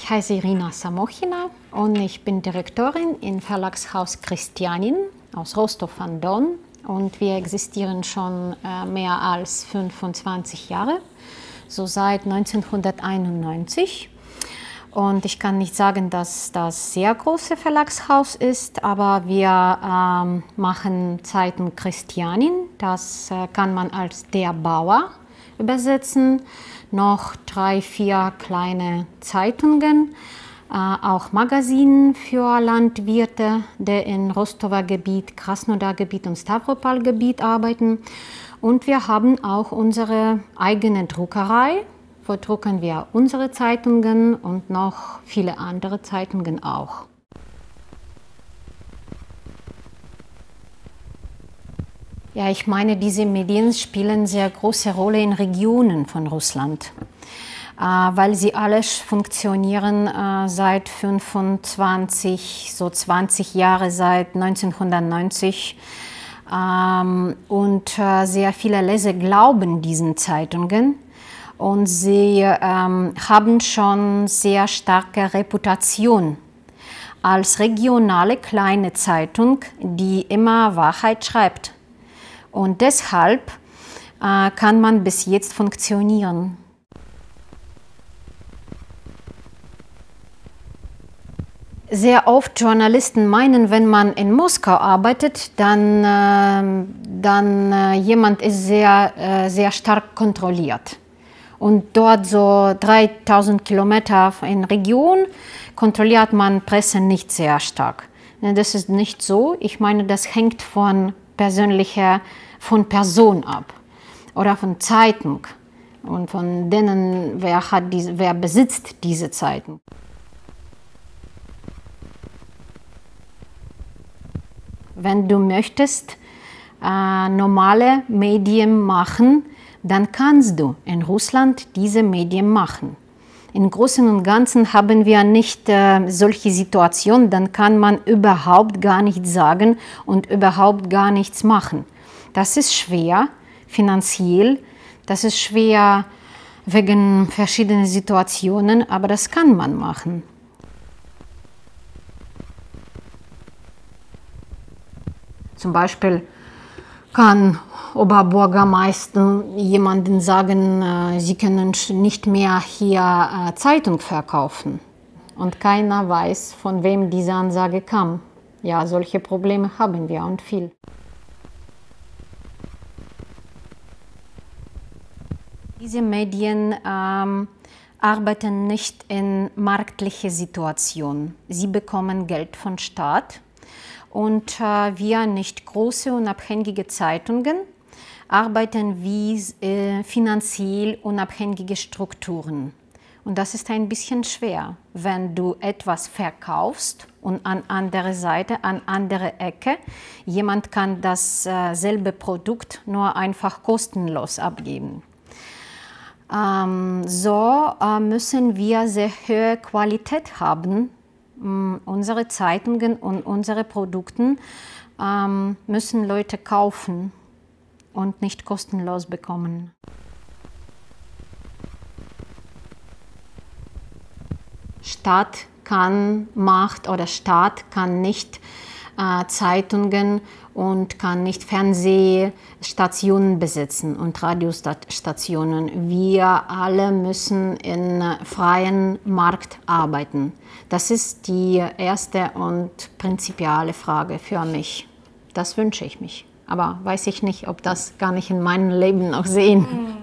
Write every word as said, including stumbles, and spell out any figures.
Ich heiße Irina Samochina und ich bin Direktorin im Verlagshaus Christianin aus Rostov-on-Don. Und wir existieren schon äh, mehr als fünfundzwanzig Jahre, so seit neunzehnhunderteinundneunzig. Und ich kann nicht sagen, dass das sehr große Verlagshaus ist, aber wir ähm, machen Zeitung Christianin. Das äh, kann man als der Bauer übersetzen. Noch drei, vier kleine Zeitungen, äh, auch Magazinen für Landwirte, die in Rostower Gebiet, Krasnodar Gebiet und Stavropol Gebiet arbeiten. Und wir haben auch unsere eigene Druckerei. Wo drucken wir unsere Zeitungen und noch viele andere Zeitungen auch. Ja, ich meine, diese Medien spielen eine sehr große Rolle in Regionen von Russland, äh, weil sie alle funktionieren äh, seit fünfundzwanzig, so zwanzig Jahre, seit neunzehnhundertneunzig. Ähm, und äh, sehr viele Leser glauben diesen Zeitungen. Und sie ähm, haben schon sehr starke Reputation als regionale kleine Zeitung, die immer Wahrheit schreibt. Und deshalb äh, kann man bis jetzt funktionieren. Sehr oft Journalisten meinen, wenn man in Moskau arbeitet, dann, äh, dann äh, jemand ist sehr, äh, sehr stark kontrolliert. Und dort so dreitausend Kilometer in Region kontrolliert man Presse nicht sehr stark. Das ist nicht so. Ich meine, das hängt von persönlicher, von Person ab oder von Zeitung und von denen, wer, hat diese, wer besitzt diese Zeitung. Wenn du möchtest, äh, normale Medien machen, dann kannst du in Russland diese Medien machen. Im Großen und Ganzen haben wir nicht äh, solche Situationen, dann kann man überhaupt gar nichts sagen und überhaupt gar nichts machen. Das ist schwer finanziell, das ist schwer wegen verschiedener Situationen, aber das kann man machen. Zum Beispiel kann Oberbürgermeister jemandem sagen, äh, sie können nicht mehr hier äh, Zeitung verkaufen. Und keiner weiß, von wem diese Ansage kam. Ja, solche Probleme haben wir und viel. Diese Medien ähm, arbeiten nicht in marktlicher Situation. Sie bekommen Geld vom Staat. Und äh, wir, nicht große unabhängige Zeitungen, arbeiten wie äh, finanziell unabhängige Strukturen. Und das ist ein bisschen schwer, wenn du etwas verkaufst und an anderer Seite, an anderer Ecke, jemand kann dasselbe äh, Produkt nur einfach kostenlos abgeben. Ähm, so äh, müssen wir sehr hohe Qualität haben. Unsere Zeitungen und unsere Produkte ähm, müssen Leute kaufen und nicht kostenlos bekommen. Staat kann, macht oder Staat kann nicht äh, Zeitungen und kann nicht Fernsehstationen besitzen und Radiostationen. Wir alle müssen im freien Markt arbeiten. Das ist die erste und prinzipielle Frage für mich. Das wünsche ich mich. Aber weiß ich nicht, ob das gar nicht in meinem Leben noch sehen.